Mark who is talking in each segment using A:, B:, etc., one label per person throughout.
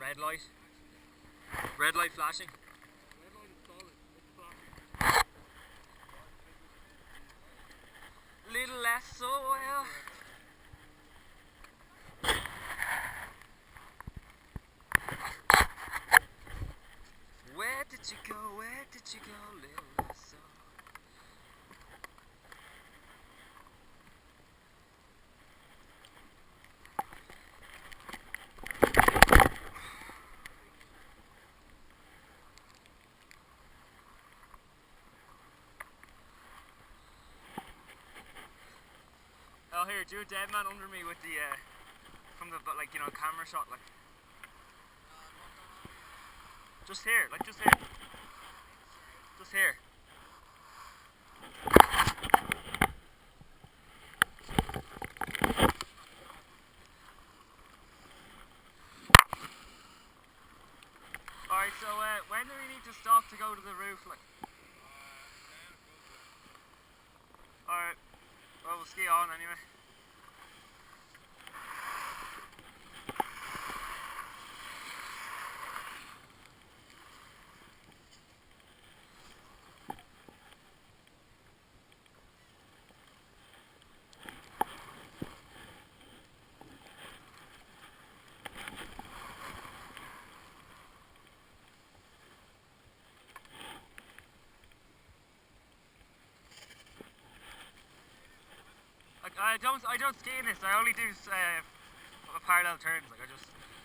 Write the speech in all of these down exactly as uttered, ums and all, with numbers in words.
A: Red light. Red light flashing.
B: Red light is solid. It's flashing.
A: Little less so well. Where did you go? Where did you go, little less so? Oh, here, do a dead man under me with the, uh, from the, like, you know, camera shot, like. Just here, like, just here. Just here. Alright, so, uh, when do we need to stop to go to the roof, like? Alright. Well, we'll ski on anyway. I don't, I don't ski in this. I only do uh, parallel turns. Like I just.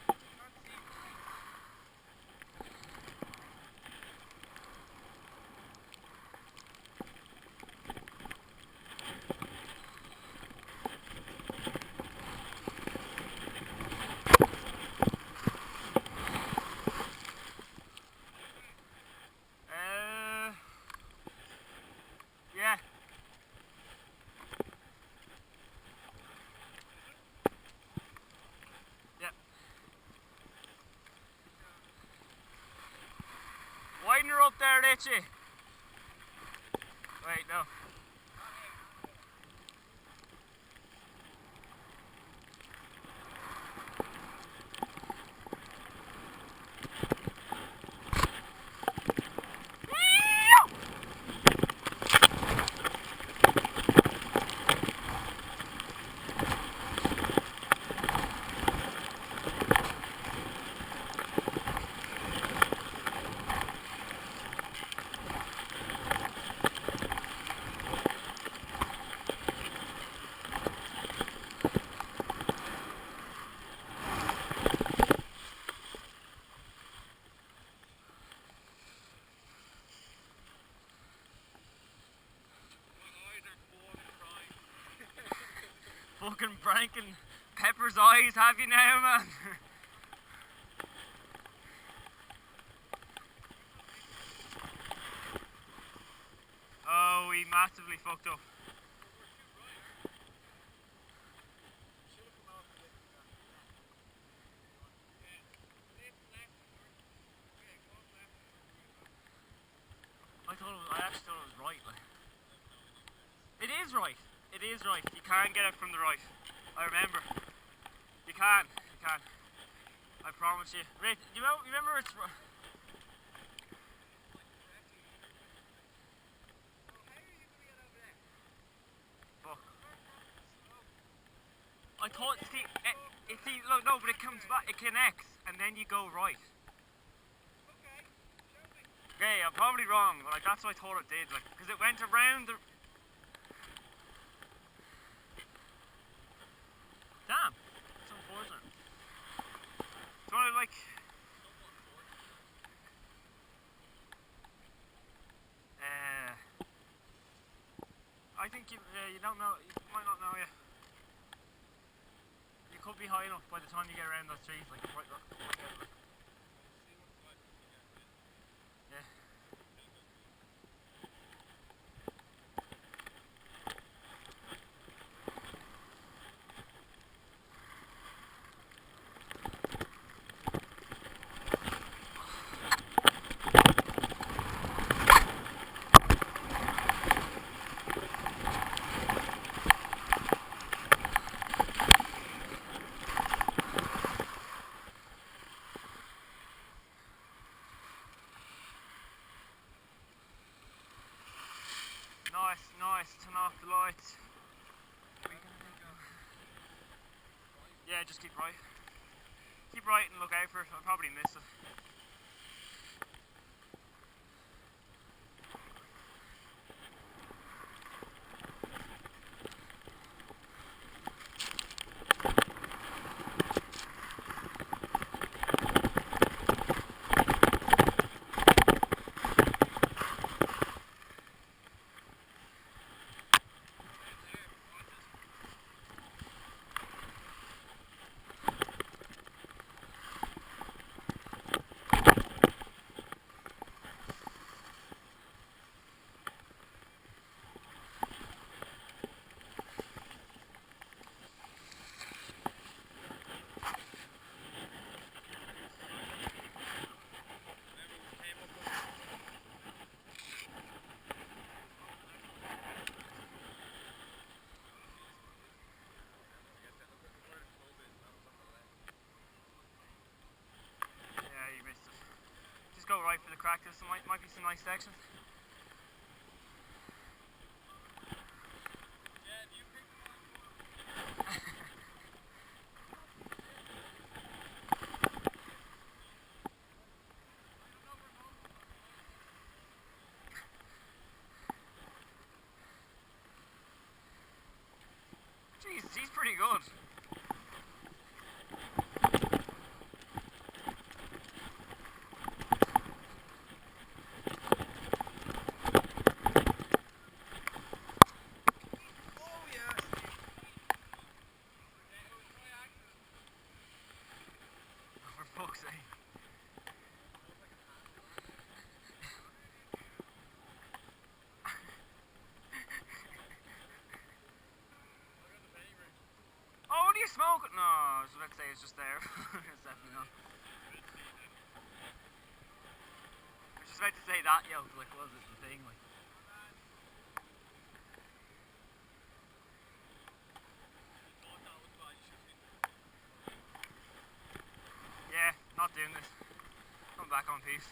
A: Uh, yeah. Widen her up there, Richie. Wait, no. Fucking breaking Pepper's eyes, have you now, man? Oh, we massively fucked up. I thought it was, I actually thought it was right. Like. It is right. It is right. You can get it from the right. I remember. You can. You can. I promise you. Right. You know, remember it's. Fuck. I thought. See, it, it, see, look, no, but it comes back. It connects, and then you go right. Okay, I'm probably wrong, but like that's what I thought it did, like, because it went around the. Damn, it's unfortunate. Do you want to like? Uh, I think you uh, you don't know. You might not know yet. You could be high enough by the time you get around those trees, like right. right Nice, nice. Turn off the lights. Yeah, just keep right. Keep right and look out for it. I'll probably miss it. Go right for the crack. There might, might be some nice sections.
B: Yeah, do you pick
A: Jeez, he's pretty good. Fuck's sake. Oh, what are you smoking? No, I was about to say it's just there. It's definitely not. I was just about to say that, yo, like, was it the thing, like? Yeah, not doing this. Come back on piece.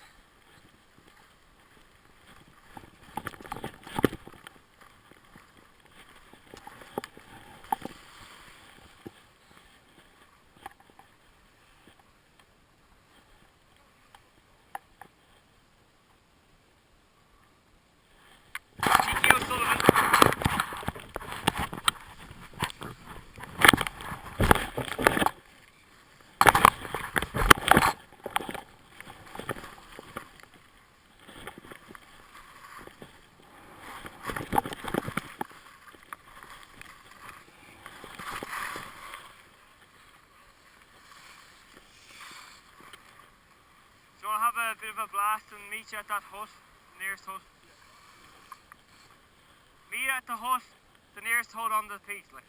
A: Have a bit of a blast and meet you at that hut, the nearest hut. Meet you at the hut, the nearest hut on the piece, like.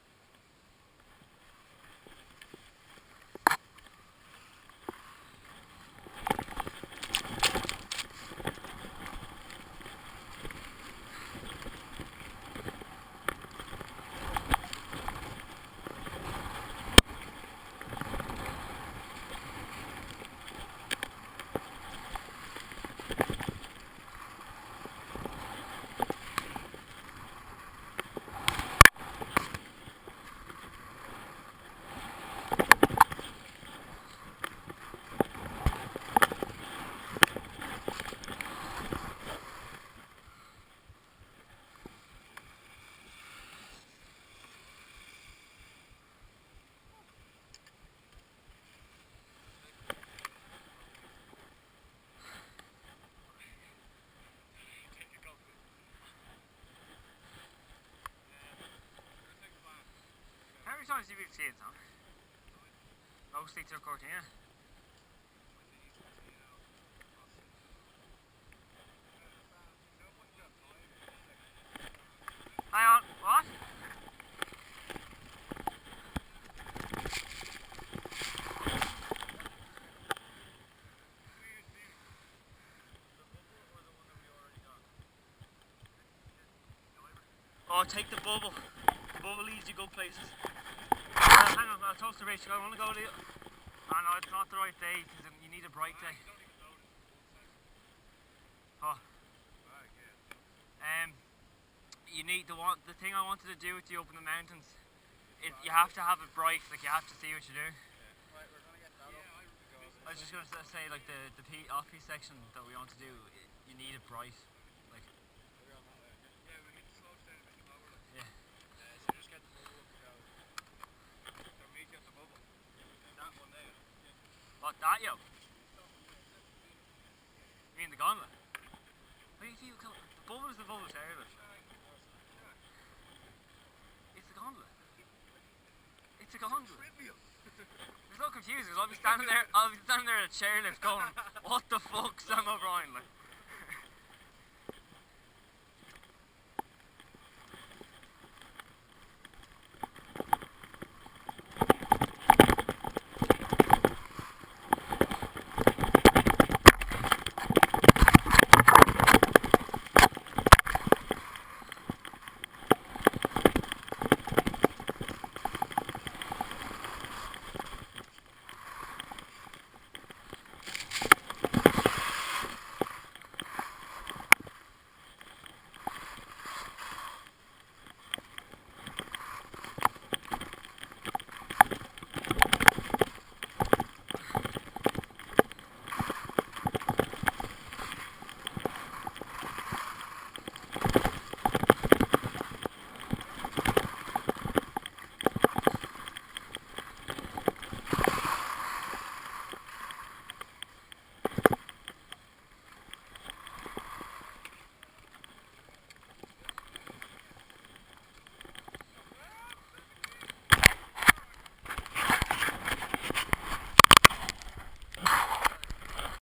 A: How many times have you seen it, Tom? Mostly to Cortina. Hang on, what? Oh, take the bubble. The bubble leads you good places. Uh, hang on, I'll toast the race. I want to go to the... Oh no, it's not the right day because you need a bright day. Oh. Um, you need the one. The thing I wanted to do with you up in the mountains, it, you have to have it bright. Like you have to see what you're doing.
B: Right, we're gonna get that up.
A: I was just gonna s- say like the the P off P section that we want to do. i you need it bright. Like
B: Yeah, we need to slow down a bit lower. Like.
A: yeah.
B: Uh, so just get the bubble up to go. So meet you at the bubble. That one there.
A: What that yo? You mean the gondola? What do you think? The bubble is the bubble tower. It's the gondola. It's a gondola.
B: Trivial.
A: It's so confusing because I'll be standing there, I'll be standing there at a chairlift going, what the fuck, Sam O'Brien? Like,